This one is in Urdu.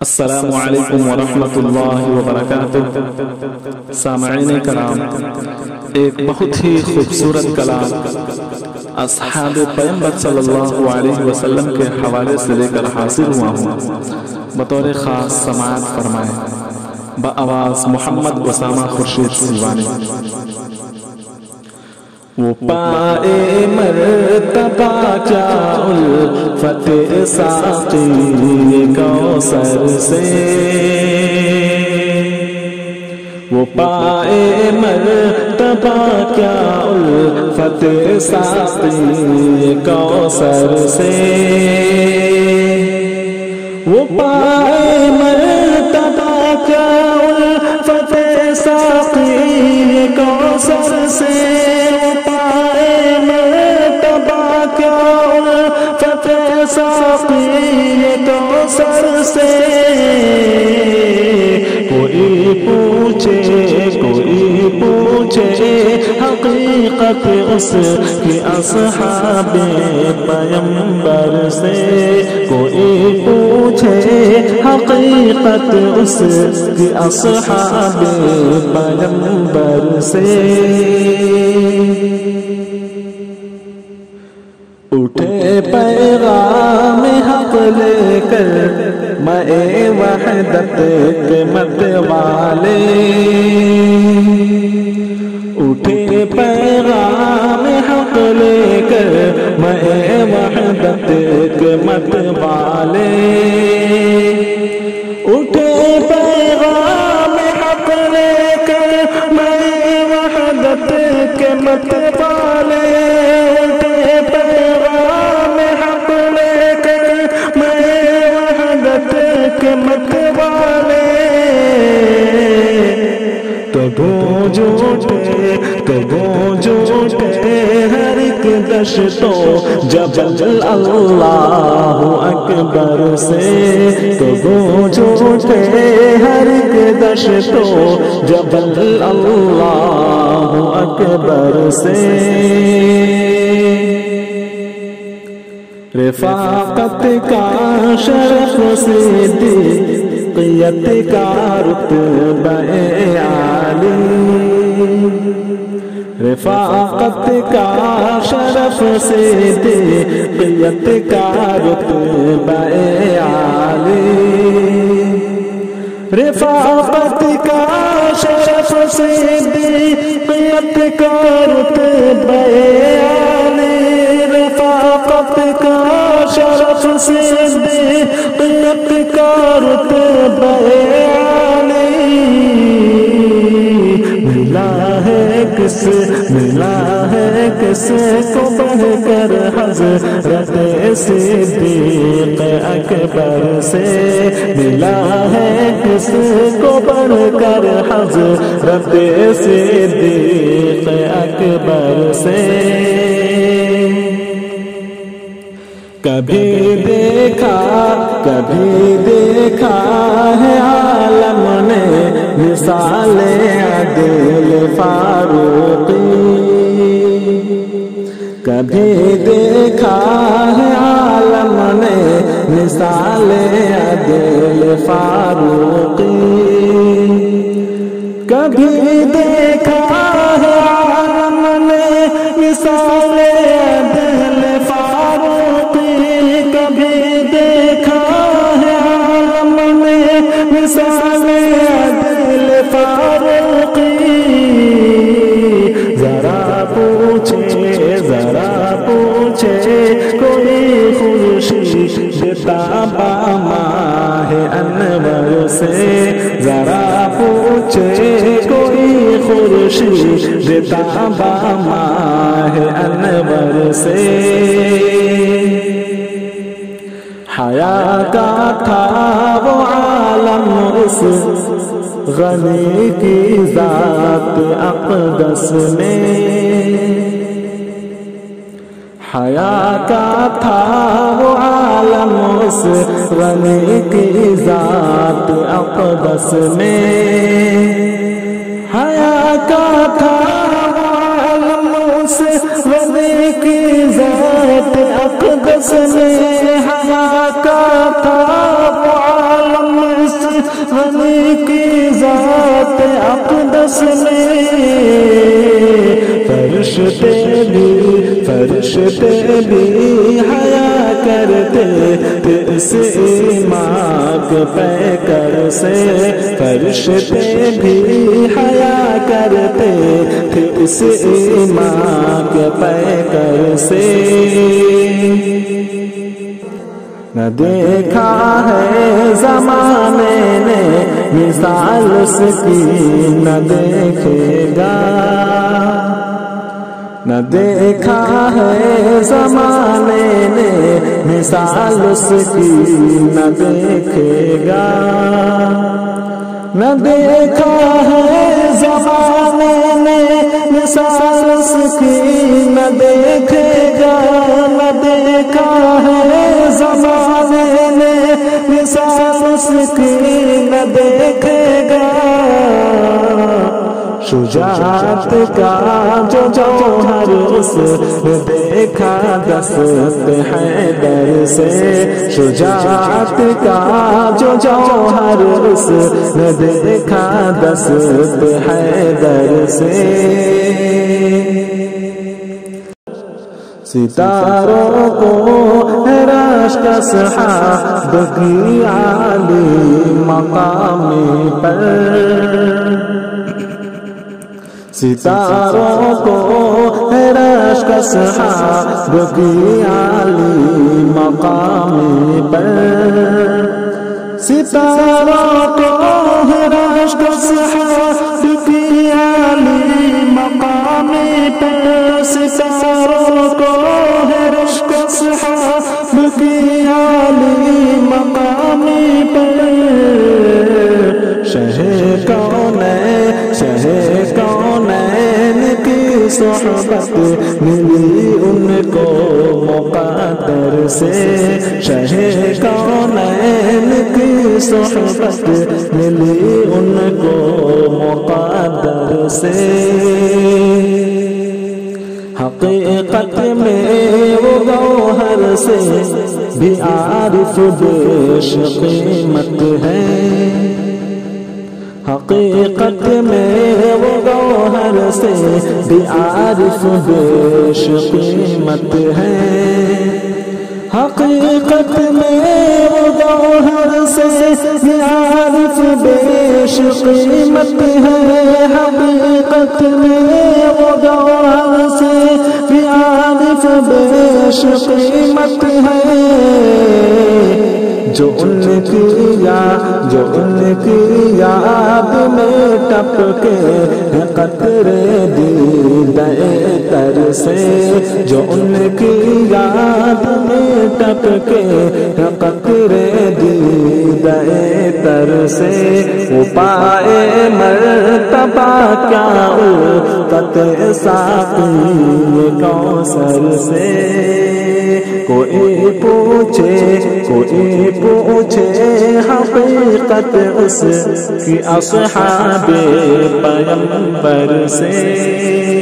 السلام علیکم ورحمۃ اللہ وبرکاتہ۔ سامعین کرام، ایک بہت ہی خوبصورت کلام اصحاب پیغمبر صلی اللہ علیہ وسلم کے حوالے سے لے کر حاضر ہوا ہوں، بطور خاص سماعت فرمائیں بآواز محمد اسامہ خورشید سلوانی۔ وہ پائے مرتبہ کیا الفت ساقی کوثر سے، وہ پائے مرتبہ کیا الفت ساقی کوثر سے، وہ پائے مرتبہ کیا الفت ساقی کوثر سے، کوثر سے۔ کوئی پوچھے حقیقت اس کی اصحاب پیغمبر سے، کوئی پوچھے حقیقت اس کی اصحاب پیغمبر سے۔ اٹھے پیغام حق لے کر میں وحدت کے مت والے، اٹھے پیغام حق لے کر میں وحدت کے مت والے، اٹھے پیغام حق لے کر میں وحدت کے مت والے، مت والے۔ تو گونج اٹھے ہر ایک دشت و جبل اللہ اکبر سے، تو گونج اٹھے ہر ایک دشت و جبل اللہ اکبر سے۔ رفاقت کا شرف صدیقیت کا رتبہ عالی، رفاقت کا شرف صدیقیت کا رتبہ عالی، رفاقت کا شرف صدیقیت کا رتبہ عالی، رفاقت کا شرف صدیقیت کا رتبہ عالی۔ ملا ہے کس کو بڑھ کر حضرت صدیق اکبر سے، ملا ہے کس کو بڑھ کر حضرت صدیق اکبر سے۔ کبھی دیکھا ہے عالم نے مثال عدل فاروقی، کبھی دیکھا ہے عالم نے مثال عدل فاروقی، کبھی دیکھا ہے عالم نے مثال عدل فاروقی، کبھی دیکھا ہے عالم نے مثال عدل فاروقی۔ ذرا پوچھے کوئی خورشید تابا ماہ انور سے، ذرا پوچھے کوئی خورشید تابا ماہ انور سے۔ حیا کا تھا وہ عالم اس غنی کی ذات اقدس میں، حیا کا تھا وہ عالم اس غنی کی ذات اقدس میں، حیا کا تھا وہ عالم اس غنی کی ذات اقدس میں، حیا کا تھا وہ عالم غنی کی ذات اقدس میں فرشتے بھی حیا کرتے تھے اس ایمان کے پیکر سے، فرشتے بھی حیا کرتے تھے اس ایمان کے پیکر سے۔ نہ دیکھا ہے زمانے نے مثال اس کی، نہ دیکھے گا، نہ دیکھا ہے زمانے نے مثال اس کی، نہ دیکھے گا، نہ دیکھا ہے زمانے نے مثال اس کی، نہ دیکھے گا، نہ دیکھا ہے زمانے نے مثال اس کی، نہ دیکھے گا۔ شجاعت کا جو جوہر اس نے دیکھا دست حیدر سے، شجاعت کا جو جوہر اس نے دیکھا دست حیدر سے۔ ستاروں کو ہے رشک کا سحاب کی عالی مقام پر، ستاروں کو ہے رشک کا سحاب کی عالی مقام پر، ستاروں کو ہے رشک کا سحاب کی عالی مقام پر، ستاروں کو ہے رشک کا سحاب کی عالی مقام پر۔ شہ کونین کی صحبت ملی ان کو مقدر سے، شہ کونین کی صحبت ملی ان کو مقدر سے۔ حقیقت میں وہ گوہر سے بھی عارف بیش قیمت ہے، حقیقت میں وہ گوہر سے بھی عارف بیش قیمت ہے، حقیقت میں وہ گوہر سے بھی عارف بیش قیمت ہے، حقیقت میں وہ گوہر سے بھی عارف بیش قیمت ہے۔ جو ان کی یاد میں ٹپکے قطرے دیدہ تر سے، جو ان کی یاد میں ٹپکے قطرے دیدہ تر سے، وہ پائے مرتبہ کیا الفت ساقی کوثر سے۔ کوئی پوچھے حقیقت اس کی اصحاب پیغمبر سے۔